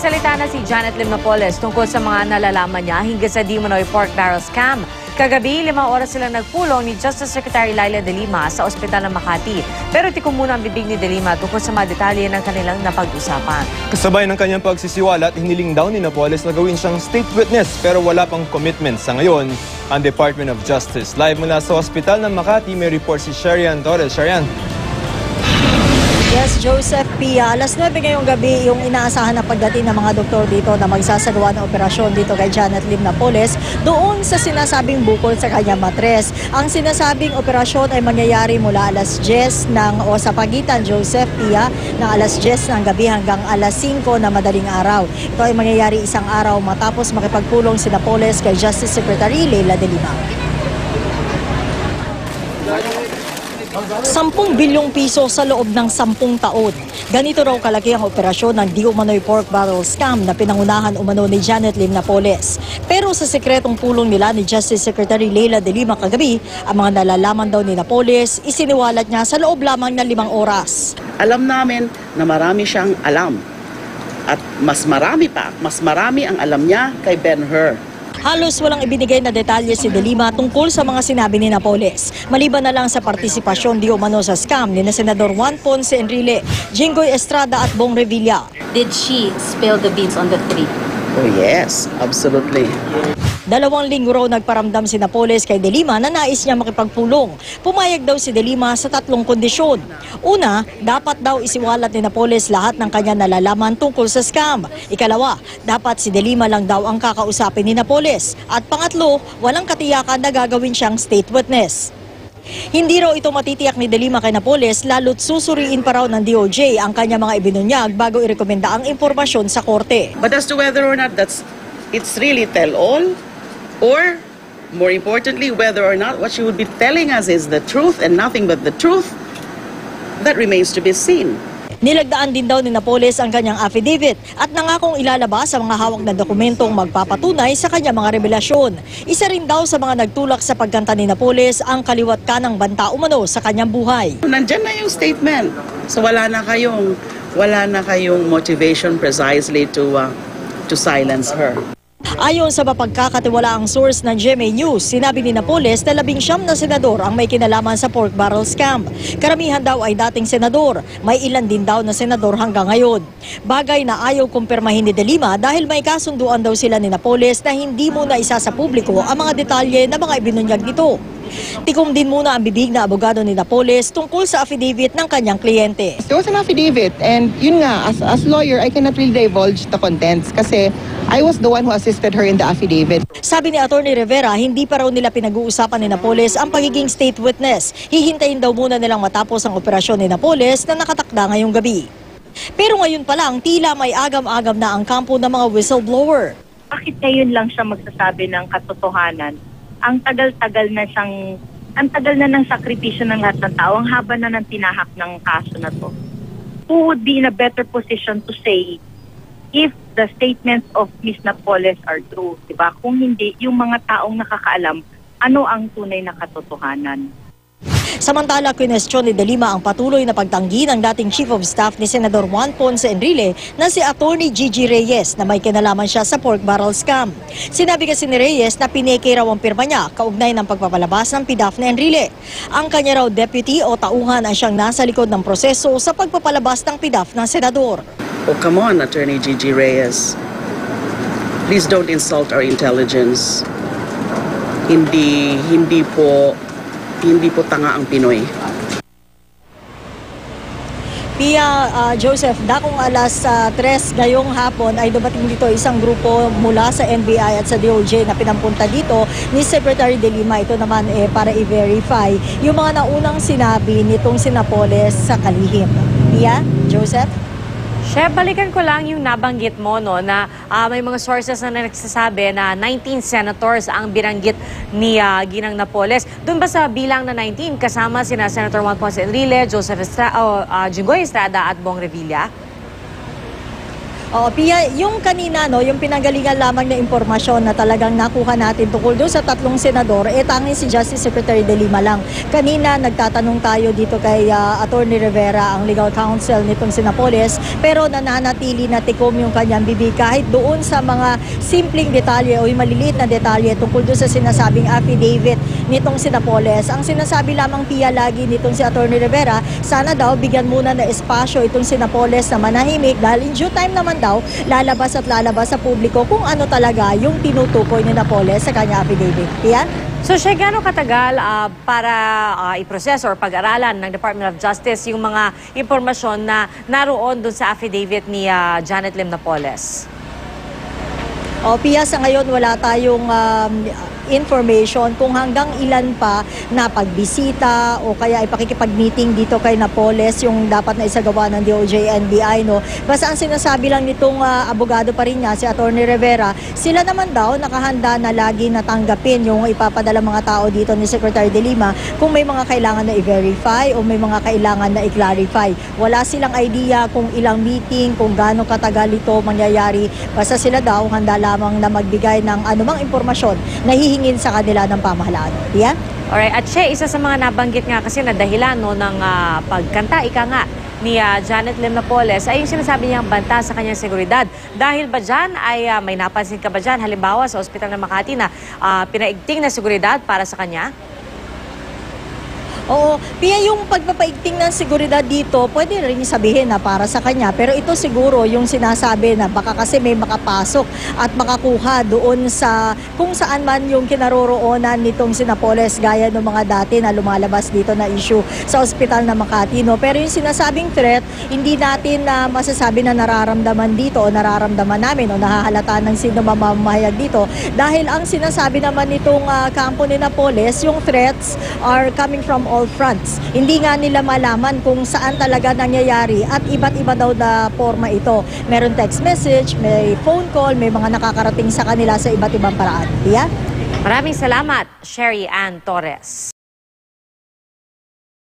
Nagsalita na si Janet Lim Napoles tungkol sa mga nalalaman niya hinggil sa di umano'y pork barrel scam. Kagabi, 5 oras silang nagpulong ni Justice Secretary Leila De Lima sa ospital ng Makati. Pero tikom muna ang bibig ni De Lima tungkol sa mga detalye ng kanilang napag-usapan. Kasabay ng kanyang pagsisiwalat, hiniling daw ni Napoles na gawin siyang state witness pero wala pang commitment sa ngayon ang Department of Justice. Live mula sa ospital ng Makati, may report si Sherian Torres. Sherian. Yes, Joseph Pia. Alas 9 ngayong gabi yung inaasahan na pagdating ng mga doktor dito na magsasagawa ng operasyon dito kay Janet Lim Napoles doon sa sinasabing bukol sa kanyang matres. Ang sinasabing operasyon ay mangyayari mula alas 10 sa pagitan, Joseph Pia, ng alas 10 ng gabi hanggang alas 5 na madaling araw. Ito ay mangyayari isang araw matapos makipagpulong si Napoles kay Justice Secretary Leila De Lima. 10 bilyong piso sa loob ng 10 taon. Ganito raw kalaki ang operasyon ng di umano'y pork barrel scam na pinangunahan umano ni Janet Lim Napoles. Pero sa sekretong pulong nila ni Justice Secretary Leila De Lima kagabi, ang mga nalalaman daw ni Napoles, isiniwalat niya sa loob lamang ng 5 oras. Alam namin na marami siyang alam. At mas marami ang alam niya kay Ben-Hur. Halos walang ibinigay na detalye si De Lima tungkol sa mga sinabi ni Napoles. Maliban na lang sa partisipasyon di umano sa scam ni Senador Juan Ponce Enrile, Jinggoy Estrada at Bong Revilla. Did she spill the beans on the tree? Oh yes, absolutely. 2 linggo raw nagparamdam si Napoles kay De Lima na nais niya makipagpulong. Pumayag daw si De Lima sa 3 kondisyon. Una, dapat daw isiwalat ni Napoles lahat ng kanya nalalaman tungkol sa scam. Ikalawa, dapat si De Lima lang daw ang kakausapin ni Napoles. At pangatlo, walang katiyakan na gagawin siyang state witness. Hindi raw ito matitiyak ni De Lima kay Napoles lalo't susuriin pa raw ng DOJ ang kanya mga ibinunyag bago irekomenda ang impormasyon sa korte. But as to whether or not it's really tell-all, or more importantly, whether or not what she would be telling us is the truth and nothing but the truth, that remains to be seen. Nilagdaan din daw ni Napoles ang kanyang affidavit at nangakong ilalabas sa mga hawak na dokumentong magpapatunay sa kanyang mga revelasyon. Isa rin daw sa mga nagtulak sa pagkanta ni Napoles ang kaliwat kanang banta umano sa kanyang buhay. Nandyan na yung statement. So wala na kayong motivation precisely to silence her. Ayon sa mapagkakatiwalaang source ng GMA News, sinabi ni Napoles na 19 na senador ang may kinalaman sa pork barrel scam. Karamihan daw ay dating senador, may ilan din daw na senador hanggang ngayon. Bagay na ayaw kumpirmahin ni De Lima dahil may kasunduan daw sila ni Napoles na hindi muna isa sa publiko ang mga detalye na mga ibinunyag nito. Tikom din muna ang bibig na abogado ni Napoles tungkol sa affidavit ng kanyang kliyente. There was an affidavit and yun nga, as lawyer, I cannot really divulge the contents kasi I was the one who assisted her in the affidavit. Sabi ni Atty. Rivera, hindi pa raw nila pinag-uusapan ni Napoles ang pagiging state witness. Hihintayin daw muna nilang matapos ang operasyon ni Napoles na nakatakda ngayong gabi. Pero ngayon pa lang, tila may agam-agam na ang kampo ng mga whistleblower. Bakit ngayon lang siya magsasabi ng katotohanan? Ang tagal na ng sakripisyo ng lahat ng tao, ang haba na ng tinahak ng kaso na to. Who would be in a better position to say if the statements of Ms. Napoles are true, diba? Kung hindi, yung mga taong nakakaalam, ano ang tunay na katotohanan? Samantala, kwinestyon ni De Lima ang patuloy na pagtanggi ng dating Chief of Staff ni Senador Juan Ponce Enrile na si Atty. Gigi Reyes na may kinalaman siya sa pork barrel scam. Sinabi kasi ni Reyes na pineke raw ang pirma niya kaugnay ng pagpapalabas ng PDAF ni Enrile. Ang kanya raw deputy o tauhan ang siyang nasa likod ng proseso sa pagpapalabas ng PDAF ng senador. Oh, come on, Attorney Gigi Reyes. Please don't insult our intelligence. Hindi po tanga ang Pinoy. Pia, Joseph, dakong alas 3 ngayong hapon ay dumating dito isang grupo mula sa NBI at sa DOJ na pinampunta dito ni Secretary De Lima. Ito naman para i-verify yung mga naunang sinabi nitong si Napoles sa kalihim. Pia, Joseph? Chef, balikan ko lang yung nabanggit mo no, na may mga sources na nagsasabi na 19 senators ang binanggit ni Ginang Napoles. Doon ba sa bilang na 19 kasama sina Senator Juan Ponce Enrile, Jinggoy Estrada at Bong Revilla? Oo, Pia, yung kanina, yung pinanggalingan lamang na impormasyon na talagang nakuha natin tungkol doon sa tatlong senador, tanging si Justice Secretary De Lima lang. Kanina, nagtatanong tayo dito kay Attorney Rivera, ang legal counsel nitong si Napoles, pero nananatili na tikom yung kanyang bibig kahit doon sa mga simpleng detalye o yung maliliit na detalye tungkol doon sa sinasabing affidavit nitong si Napoles. Ang sinasabi lamang, Pia, lagi nitong si Attorney Rivera, sana daw bigyan muna na espasyo itong si Napoles na manahimik dahil in due time naman daw, lalabas sa publiko kung ano talaga yung tinutukoy ni Napoles sa kanya affidavit. Yan? So, siya gano'ng katagal para iproseso or pag-aralan ng Department of Justice yung mga impormasyon na naroon dun sa affidavit ni Janet Lim Napoles? O, Pia, sa ngayon wala tayong information kung hanggang ilan pa na pagbisita o kaya ipakikipag-meeting dito kay Napoles yung dapat na isagawa ng DOJ NBI, no. Basta ang sinasabi lang nitong abogado pa rin niya, si Attorney Rivera, sila naman daw nakahanda na lagi natanggapin yung ipapadala mga tao dito ni Secretary De Lima kung may mga kailangan na i-verify o may mga kailangan na i-clarify. Wala silang idea kung ilang meeting, kung gaano katagal ito mangyayari. Basta sila daw handa lamang na magbigay ng anumang impormasyon na hihingin sa kanila ng pamahalaan. Yeah? Alright, at siya, isa sa mga nabanggit nga kasi na dahilan ng pagkanta, ika nga, ni Janet Lim Napoles ay yung sinasabi niyang banta sa kanyang seguridad. Dahil ba dyan ay may napansin ka ba dyan, halimbawa sa Ospital ng Makati na pinaigting na seguridad para sa kanya? Oo, Pia, yung pagpapaigting ng seguridad dito, pwede rin sabihin na para sa kanya. Pero ito siguro yung sinasabi na baka kasi may makapasok at makakuha doon sa kung saan man yung kinaroroonan nitong si Napoles gaya ng mga dati na lumalabas dito na issue sa Ospital ng Makati. No? Pero yung sinasabing threat, hindi natin masasabi na nararamdaman dito o nararamdaman namin o nahahalata ng sino mamamahayag dito. Dahil ang sinasabi naman nitong kampo ni Napoles, yung threats are coming from all fronts. Hindi nga nila malaman kung saan talaga nangyayari at iba't iba daw na forma ito. Meron text message, may phone call, may mga nakakarating sa kanila sa iba't ibang paraan. Yeah? Maraming salamat, Sherry Ann Torres.